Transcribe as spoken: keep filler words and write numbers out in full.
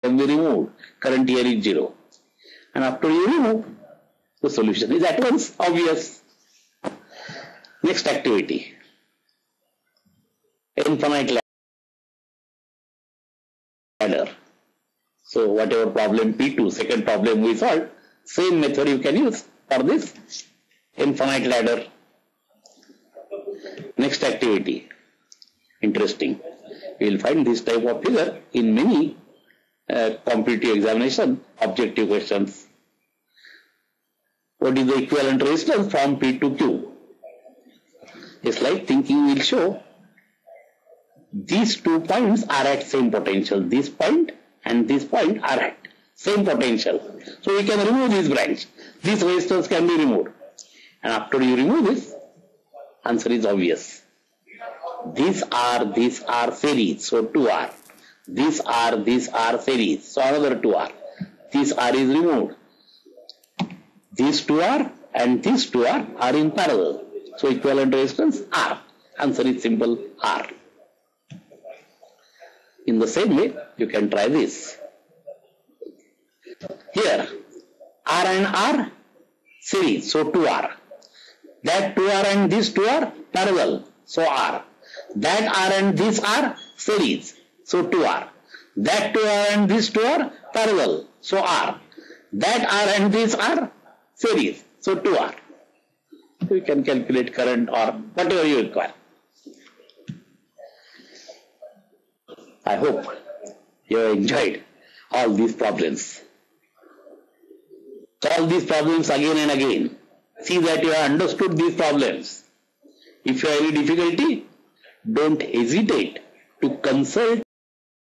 can be removed. Current here is zero. And after you remove, the solution is at once obvious. Next activity. Infinite ladder. So whatever problem P two, second problem we solved, same method you can use for this infinite ladder. Next activity. Interesting. We will find this type of figure in many uh, competitive examination objective questions. What is the equivalent resistance from P to Q? It's like thinking will show these two points are at same potential. This point and this point are at same potential. So we can remove this branch. This resistance can be removed. And after you remove this, answer is obvious. These are, these are series, so two R. These are, these are series, so another two R. This R is removed. These two R and these two R are in parallel. So equivalent resistance R. Answer is simple R. In the same way, you can try this. Here, R and R series, so two R. That two R and this two R parallel, so R. That R and this R series, so two R. That two R and this two R parallel, so R. That R and this R series, so two R. You can calculate current or whatever you require. I hope you have enjoyed all these problems. Solve these problems again and again. See that you have understood these problems. If you have any difficulty, don't hesitate to consult